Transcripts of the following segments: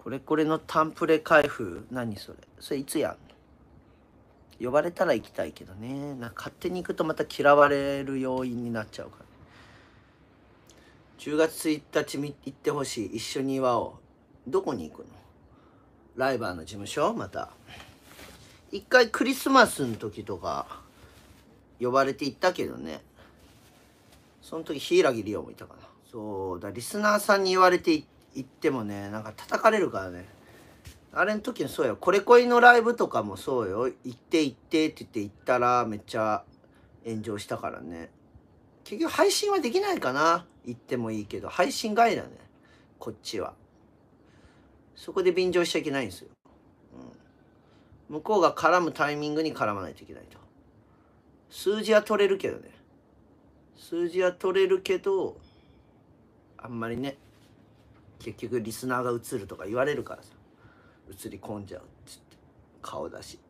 これこれのタンプレ開封、何それ、それいつやんの？呼ばれたら行きたいけどね。勝手に行くとまた嫌われる要因になっちゃうから。10月1日行ってほしい。一緒に祝おう。どこに行くの？ライバーの事務所？また一回クリスマスの時とか呼ばれて行ったけどね。その時柊梨央もいたかな。そうだ、リスナーさんに言われて行ってもね、なんか叩かれるからね。あれの時のそうよ。これ恋のライブとかもそうよ。行って行ってって言って行ったらめっちゃ炎上したからね。結局配信はできないかな。行ってもいいけど配信外だね、こっちは。そこで便乗しちゃいけないんですよ、向こうが絡むタイミングに絡まないといけないと。数字は取れるけどね。数字は取れるけどあんまりね、結局リスナーが映るとか言われるからさ、映り込んじゃうっつって顔出し。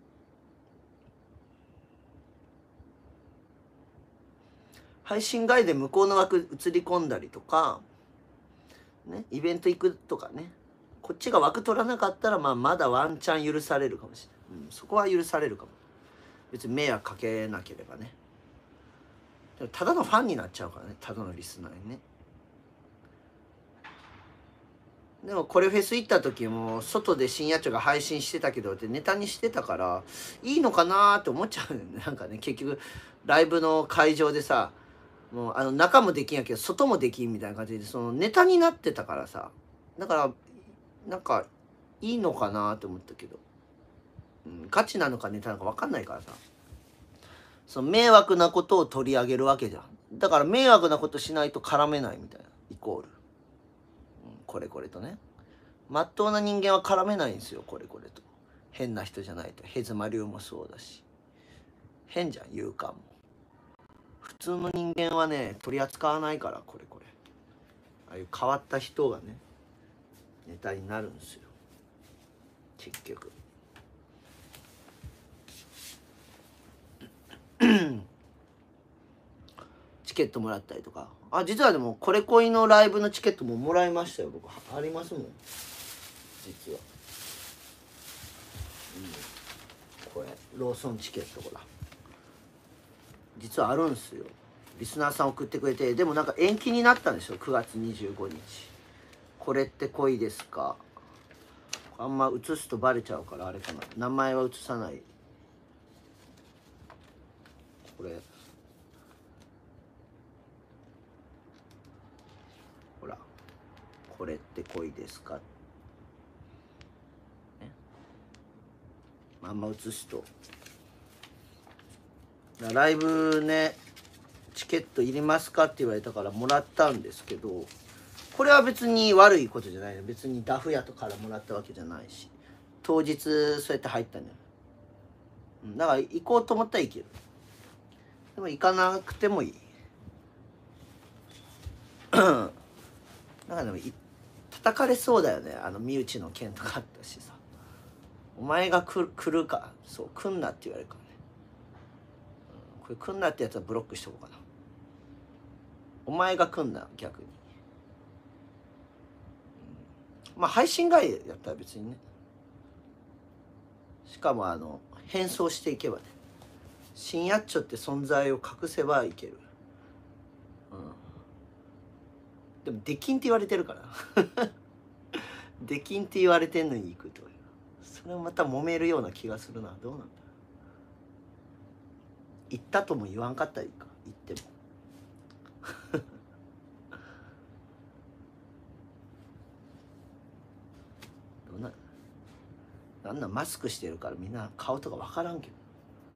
配信外で向こうの枠映り込んだりとかね、イベント行くとかね、こっちが枠取らなかったらまだワンチャン許されるかもしれない、そこは許されるかも。別に迷惑かけなければね。でもただのファンになっちゃうからね、ただのリスナーにね。でもこれフェス行った時も外で深夜町が配信してたけどってネタにしてたからいいのかなって思っちゃうよね。なんかね、結局ライブの会場でさ、もう中もできんやけど外もできんみたいな感じでそのネタになってたからさ、だからなんかいいのかなって思ったけど、ガチなのかネタなのか分かんないからさ、その迷惑なことを取り上げるわけじゃん。だから迷惑なことしないと絡めないみたいな、イコール、これこれとね。まっとうな人間は絡めないんですよ、これこれと。変な人じゃないと。ヘズマ流もそうだし、変じゃん、勇敢も。普通の人間はね取り扱わないから、これこれ。ああいう変わった人がねネタになるんですよ、結局。チケットもらったりとか。実はでもこれ恋のライブのチケットももらいましたよ、僕。ありますもん実は、これローソンチケット、ほら実はあるんすよ。リスナーさん送ってくれて。でもなんか延期になったんですよ、9月25日。これって恋ですか。あんま映すとバレちゃうからあれかな、名前は映さない。これほら、これって恋ですか、ね、あんま映すと。ライブね、チケットいりますかって言われたからもらったんですけど、これは別に悪いことじゃないの。別にダフ屋とからもらったわけじゃないし、当日そうやって入ったんじゃない。だから行こうと思ったら行ける。でも行かなくてもいい。なんかでも叩かれそうだよね、身内の件とかあったしさ。お前が来るか、そう来んなって言われるからね、これ来んなってやつはブロックしとこうかな。お前が来んな、逆に。まあ配信外やったら別にね。しかも変装していけばね、深夜っちょって存在を隠せばいける。でも出禁って言われてるから出禁って言われてんのに行くという、それもまた揉めるような気がするな。どうなんだ。行ったとも言わんかったらいいか、行ってもどうなんマスクしてるからみんな顔とか分からんけど。